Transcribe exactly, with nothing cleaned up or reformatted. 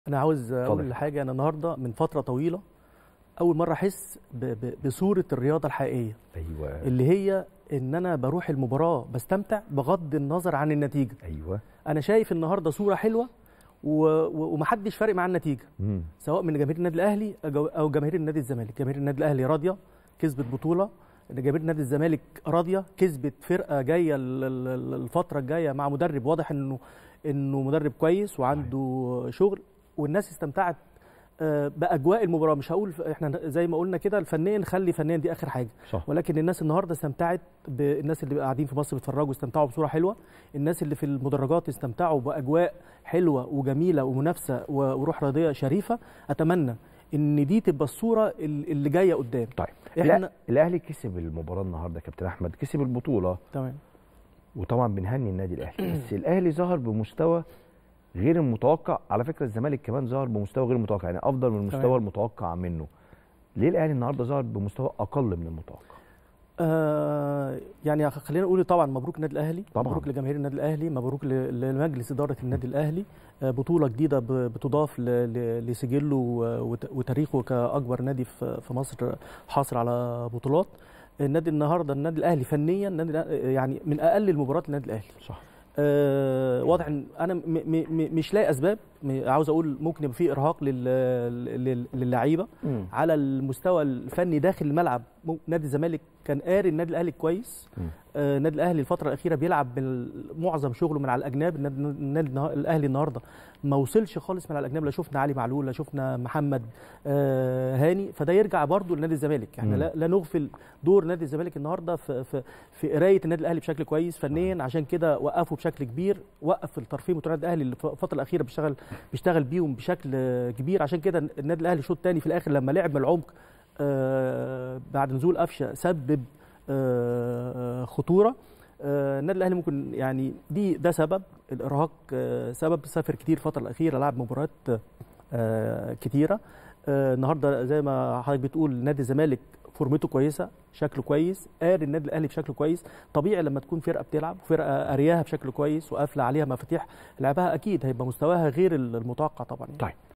أنا عاوز اتفضل. أقول حاجة. أنا النهارده من فترة طويلة أول مرة أحس ب ب بصورة الرياضة الحقيقية، أيوه. اللي هي إن أنا باروح المباراة باستمتع بغض النظر عن النتيجة. أيوه. أنا شايف النهارده صورة حلوة و و ومحدش فارق معاه النتيجة، إمم. سواء من جماهير النادي الأهلي أو أو جماهير النادي الزمالك. جماهير النادي الأهلي راضية كسبت بطولة، جماهير نادي الزمالك راضية كسبت فرقة جاية ال- ال- ال- الفترة الجاية مع مدرب واضح إنه إنه مدرب كويس وعنده شغل، والناس استمتعت آه، باجواء المباراه. مش هقول ف- احنا زي ما قلنا كده الفنيا، نخلي فنيا دي اخر حاجه، صح. ولكن الناس النهارده استمتعت، بالناس اللي قاعدين في مصر بيتفرجوا استمتعوا بصوره حلوه، الناس اللي في المدرجات استمتعوا باجواء حلوه وجميله ومنافسه و- وروح رياضيه شريفه. اتمنى ان دي تبقى الصوره ال- اللي جايه قدام. طيب احنا الأ- الأهلي كسب المباراة النهارده يا كابتن أحمد، كسب البطولة، تمام. وطبعا بنهني النادي الأهلي، بس الأهلي ظهر بمستوى غير المتوقع. على فكرة الزمالك كمان ظهر بمستوى غير المتوقع، يعني أفضل من المستوى تمام. المتوقع منه. ليه الأهلي النهارده ظهر بمستوى أقل من المتوقع؟ آه يعني خلينا نقول طبعا مبروك النادي الاهلي، طبعاً. مبروك لجماهير النادي الاهلي، مبروك ل- لمجلس اداره النادي الاهلي. آه بطوله جديده ب- بتضاف ل- ل- لسجله وت- وتاريخه كاكبر نادي في في مصر حاصل على بطولات. النادي النهارده النادي الاهلي فنيا النادي الأهلي يعني من اقل المباريات النادي الاهلي. صح. آه واضح ان انا م م م مش لاقي اسباب. م- عاوز اقول ممكن يبقى في ارهاق لل- لل- للعيبه مم. على المستوى الفني داخل الملعب. مم- نادي الزمالك كان قاري النادي الاهلي كويس. مم. آه، النادي الاهلي الفتره الاخيره بيلعب بال- معظم شغله من على الاجناب. النادي النادي النها- الاهلي النهارده ما وصلش خالص من على الاجناب، لا شفنا علي معلول لا شفنا محمد آه، هاني، فده يرجع برضو لنادي الزمالك. يعني مم. لا, لا نغفل دور نادي الزمالك النهارده في في في قرايه النادي الاهلي بشكل كويس فنيا، عشان كده وقفوا بشكل كبير، وقف الترفيه بتوع النادي الاهلي اللي في الفتره الاخيره بيشتغل بيشتغل بيهم بشكل آه، كبير. عشان كده النادي الاهلي شوط تاني في الاخر لما لعب من العمق آه، بعد نزول قفشه سبب آه، خطوره. آه، النادي الاهلي ممكن يعني دي ده سبب الارهاق، آه، سبب سافر كتير الفتره الاخيره، لعب مباريات آه، كتيره. آه، النهارده زي ما حضرتك بتقول نادي الزمالك فورمته كويسه، شكله كويس، قاري النادي الاهلي بشكل كويس. طبيعي لما تكون فرقه بتلعب فرقه قارياها بشكل كويس وقافله عليها مفاتيح لعبها، اكيد هيبقى مستواها غير المتوقع طبعا. طيب